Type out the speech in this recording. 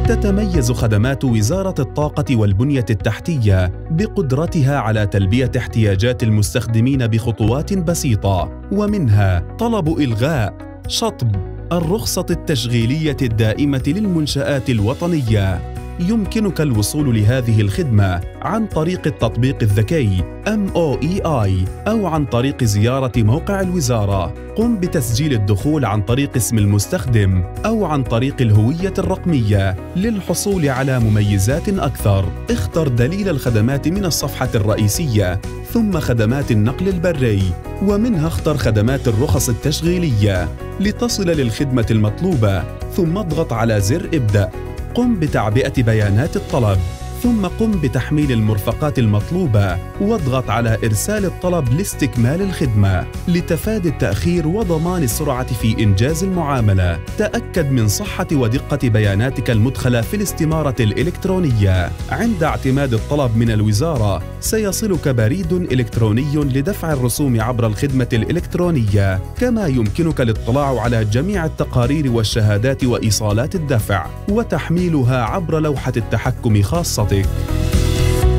تتميز خدمات وزارة الطاقة والبنية التحتية بقدرتها على تلبية احتياجات المستخدمين بخطوات بسيطة، ومنها طلب إلغاء شطب الرخصة التشغيلية الدائمة للمنشآت الوطنية. يمكنك الوصول لهذه الخدمة عن طريق التطبيق الذكي MOEI أو عن طريق زيارة موقع الوزارة. قم بتسجيل الدخول عن طريق اسم المستخدم أو عن طريق الهوية الرقمية للحصول على مميزات أكثر. اختر دليل الخدمات من الصفحة الرئيسية، ثم خدمات النقل البري، ومنها اختر خدمات الرخص التشغيلية لتصل للخدمة المطلوبة، ثم اضغط على زر ابدأ. قم بتعبئة بيانات الطلب، ثم قم بتحميل المرفقات المطلوبة واضغط على إرسال الطلب لاستكمال الخدمة. لتفادي التأخير وضمان السرعة في إنجاز المعاملة، تأكد من صحة ودقة بياناتك المدخلة في الاستمارة الإلكترونية. عند اعتماد الطلب من الوزارة سيصلك بريد إلكتروني لدفع الرسوم عبر الخدمة الإلكترونية، كما يمكنك الاطلاع على جميع التقارير والشهادات وإيصالات الدفع وتحميلها عبر لوحة التحكم خاصتك.